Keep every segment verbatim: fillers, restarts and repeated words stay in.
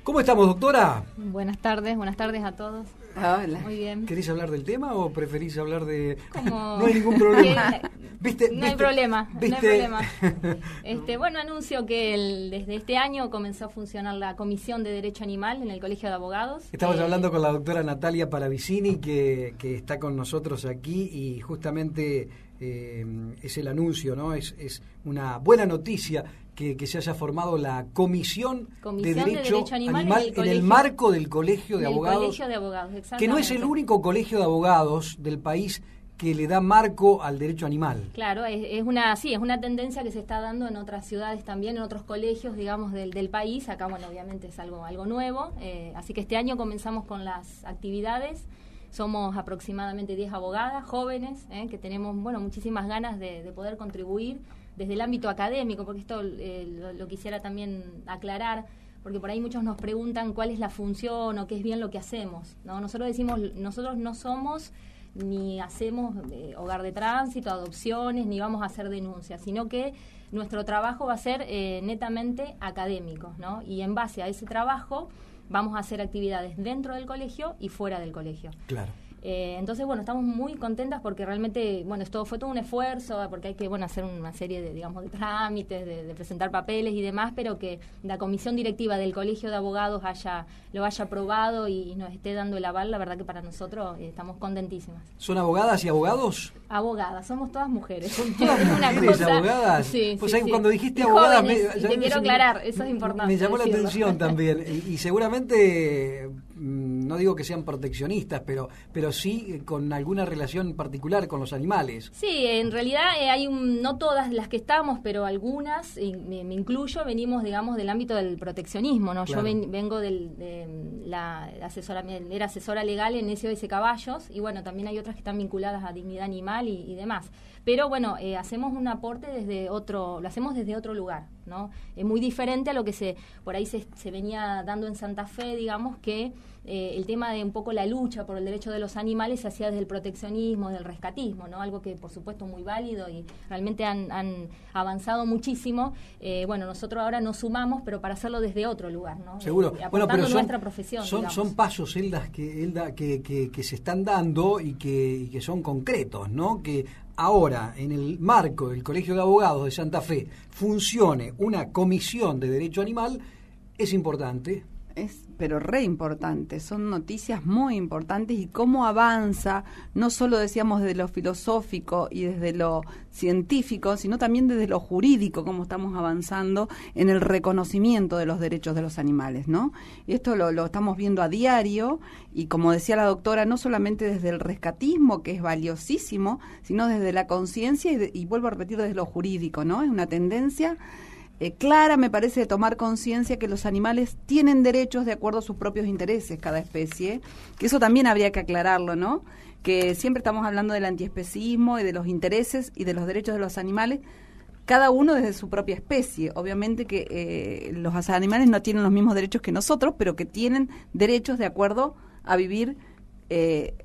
¿Cómo estamos, doctora? Buenas tardes, buenas tardes a todos. Hola. Muy bien. ¿Querés hablar del tema o preferís hablar de...? Como... No hay ningún problema. ¿Viste? No ¿Viste? hay problema, ¿Viste? no hay problema. Este, bueno, anuncio que el, desde este año comenzó a funcionar la Comisión de Derecho Animal en el Colegio de Abogados. Estamos eh, hablando con la doctora Natalia Paravicini, que, que está con nosotros aquí y justamente eh, es el anuncio, ¿no? Es, es una buena noticia que, que se haya formado la Comisión, Comisión de Derecho, de Derecho Animal, Animal en, el en colegio, el marco del Colegio de del Abogados, Colegio de Abogados, que no es el único colegio de abogados del país que le da marco al derecho animal. Claro, es, es una sí, es una tendencia que se está dando en otras ciudades también, en otros colegios, digamos, del, del país. Acá, bueno, obviamente es algo, algo nuevo. Eh, así que este año comenzamos con las actividades. Somos aproximadamente diez abogadas jóvenes, eh, que tenemos, bueno, muchísimas ganas de, de poder contribuir desde el ámbito académico, porque esto eh, lo, lo quisiera también aclarar, porque por ahí muchos nos preguntan cuál es la función o qué es bien lo que hacemos, ¿no? Nosotros decimos, nosotros no somos ni hacemos eh, hogar de tránsito, adopciones, ni vamos a hacer denuncias, sino que nuestro trabajo va a ser eh, netamente académico, ¿no? Y en base a ese trabajo vamos a hacer actividades dentro del colegio y fuera del colegio. Claro. Eh, entonces, bueno, estamos muy contentas porque realmente, bueno, esto fue todo un esfuerzo, porque hay que, bueno, hacer una serie de, digamos, de trámites, de, de presentar papeles y demás, pero que la comisión directiva del Colegio de Abogados haya lo haya aprobado y, y nos esté dando el aval, la verdad que para nosotros eh, estamos contentísimas. ¿Son abogadas y abogados? Abogadas, somos todas mujeres. ¿Son todas Una mujeres cosa, abogadas? sí, Pues sí, ahí sí. cuando dijiste Y abogadas... jóvenes, me, y te quiero me, aclarar, eso es importante Me llamó decirlo. la atención también. Y, y seguramente, no digo que sean proteccionistas, pero, pero sí con alguna relación particular con los animales. Sí, en realidad eh, hay un, no todas las que estamos, pero algunas, y me, me incluyo, venimos, digamos, del ámbito del proteccionismo, ¿no? Claro. Yo ven, vengo del, de la asesora, era asesora legal en S O S Caballos, y bueno, también hay otras que están vinculadas a dignidad animal y, y demás. Pero bueno, eh, hacemos un aporte desde otro, lo hacemos desde otro lugar, ¿no? Es muy diferente a lo que se por ahí se, se venía dando en Santa Fe, digamos, que eh, el tema de un poco la lucha por el derecho de los animales se hacía desde el proteccionismo, del rescatismo, ¿no? Algo que por supuesto muy válido y realmente han, han avanzado muchísimo. Eh, bueno, nosotros ahora nos sumamos, pero para hacerlo desde otro lugar, ¿no? Seguro. Eh, bueno, pero son, nuestra profesión, son, son pasos, Elda, que, Elda, que, que, que se están dando y que, y que son concretos, ¿no? Que ahora, en el marco del Colegio de Abogados de Santa Fe, funcione una comisión de derecho animal, es importante. Es, pero re importante, son noticias muy importantes y cómo avanza, no solo decíamos desde lo filosófico y desde lo científico, sino también desde lo jurídico, cómo estamos avanzando en el reconocimiento de los derechos de los animales, ¿no? Y esto lo, lo estamos viendo a diario y como decía la doctora, no solamente desde el rescatismo, que es valiosísimo, sino desde la conciencia y, de, y vuelvo a repetir desde lo jurídico, ¿no? Es una tendencia Eh, clara, me parece, de tomar conciencia que los animales tienen derechos de acuerdo a sus propios intereses, cada especie, que eso también habría que aclararlo, ¿no? Que siempre estamos hablando del antiespecismo y de los intereses y de los derechos de los animales, cada uno desde su propia especie. Obviamente que eh, los animales no tienen los mismos derechos que nosotros, pero que tienen derechos de acuerdo a vivir eh,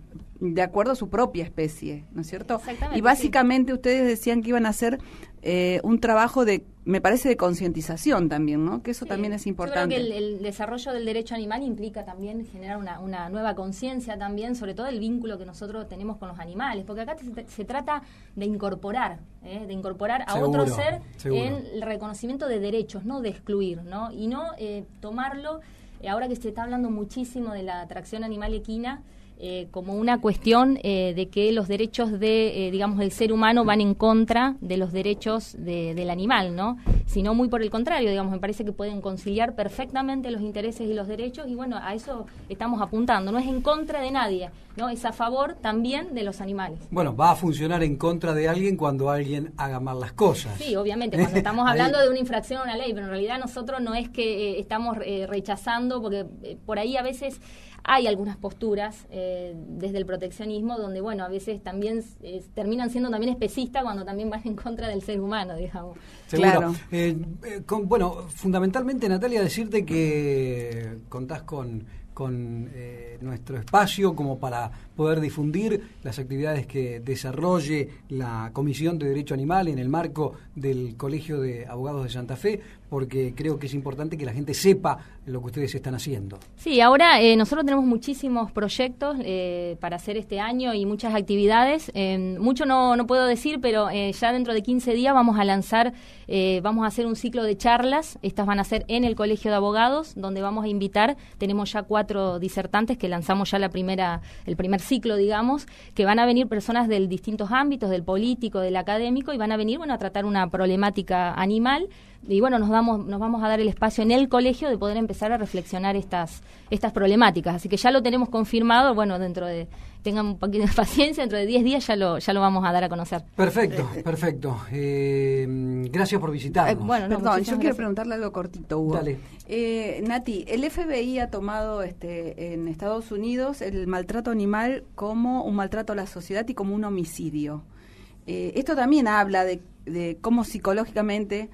de acuerdo a su propia especie, ¿no es cierto? Exactamente, y básicamente sí. Ustedes decían que iban a hacer eh, un trabajo de, me parece, de concientización también, ¿no? Que eso sí. también es importante. Yo creo que el, el desarrollo del derecho animal implica también generar una, una nueva conciencia también, sobre todo el vínculo que nosotros tenemos con los animales, porque acá se, se trata de incorporar, ¿eh? de incorporar a seguro, otro ser seguro. en el reconocimiento de derechos, no de excluir, ¿no? Y no eh, tomarlo, eh, ahora que se está hablando muchísimo de la atracción animal equina, Eh, como una cuestión eh, de que los derechos de, eh, digamos, del ser humano van en contra de los derechos de, del animal, ¿no? Sino muy por el contrario, digamos, me parece que pueden conciliar perfectamente los intereses y los derechos y bueno, a eso estamos apuntando, no es en contra de nadie, ¿no? Es a favor también de los animales. Bueno, va a funcionar en contra de alguien cuando alguien haga mal las cosas. Sí, obviamente, cuando estamos hablando de una infracción a una ley, pero en realidad nosotros no es que eh, estamos eh, rechazando, porque eh, por ahí a veces hay algunas posturas eh, desde el proteccionismo donde, bueno, a veces también eh, terminan siendo también especistas cuando también van en contra del ser humano, digamos. Seguro. Claro. Eh, eh, con, bueno, fundamentalmente, Natalia, decirte que contás con, con eh, nuestro espacio como para poder difundir las actividades que desarrolle la Comisión de Derecho Animal en el marco del Colegio de Abogados de Santa Fe, porque creo que es importante que la gente sepa lo que ustedes están haciendo. Sí, ahora eh, nosotros tenemos muchísimos proyectos eh, para hacer este año y muchas actividades. Eh, mucho no, no puedo decir, pero eh, ya dentro de quince días vamos a lanzar, eh, vamos a hacer un ciclo de charlas. Estas van a ser en el Colegio de Abogados, donde vamos a invitar, tenemos ya cuatro disertantes que lanzamos ya la primera, el primer ciclo, digamos, que van a venir personas de distintos ámbitos, del político, del académico, y van a venir, bueno, a tratar una problemática animal. Y bueno, nos damos, nos vamos a dar el espacio en el colegio de poder empezar a reflexionar estas, estas problemáticas. Así que ya lo tenemos confirmado, bueno, dentro de, tengan un poquito de paciencia, dentro de diez días ya lo, ya lo vamos a dar a conocer. Perfecto, perfecto. Eh, gracias por visitarnos. Eh, bueno, no, perdón, yo gracias. quiero preguntarle algo cortito, Hugo. Dale. Eh, Nati, el F B I ha tomado este, en Estados Unidos el maltrato animal como un maltrato a la sociedad y como un homicidio. Eh, esto también habla de, de cómo psicológicamente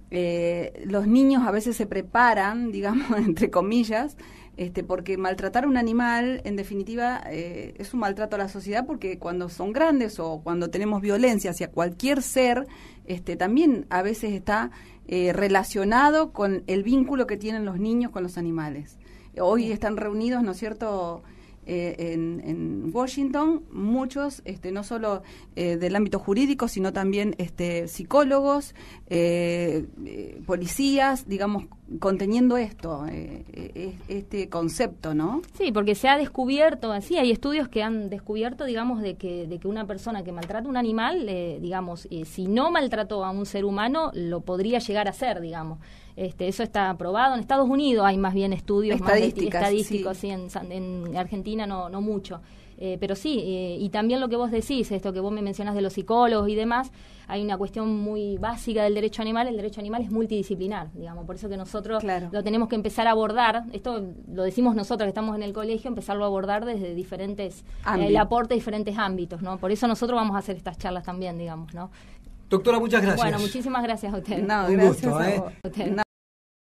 eh, los niños a veces se preparan, digamos, entre comillas, este, porque maltratar a un animal, en definitiva, eh, es un maltrato a la sociedad, porque cuando son grandes o cuando tenemos violencia hacia cualquier ser, este, también a veces está eh, relacionado con el vínculo que tienen los niños con los animales. Hoy están reunidos, ¿no es cierto?, Eh, en, en Washington, muchos, este, no solo eh, del ámbito jurídico, sino también este, psicólogos, eh, eh, policías, digamos, conteniendo esto, eh, eh, este concepto, ¿no? Sí, porque se ha descubierto, así hay estudios que han descubierto, digamos, de que, de que una persona que maltrata un animal, eh, digamos, eh, si no maltrató a un ser humano, lo podría llegar a hacer, digamos. Este, eso está aprobado. En Estados Unidos hay más bien estudios más de, estadísticos, sí. Sí, en, en Argentina no, no mucho. Eh, pero sí, eh, y también lo que vos decís, esto que vos me mencionás de los psicólogos y demás, hay una cuestión muy básica del derecho animal. El derecho animal es multidisciplinar, digamos, por eso que nosotros claro. lo tenemos que empezar a abordar. Esto lo decimos nosotros que estamos en el colegio, empezarlo a abordar desde diferentes, eh, el aporte de diferentes ámbitos, ¿no? Por eso nosotros vamos a hacer estas charlas también, digamos, ¿no? Doctora, muchas gracias. Bueno, muchísimas gracias a usted. No, Un gracias gusto, a ¿eh? vos. No,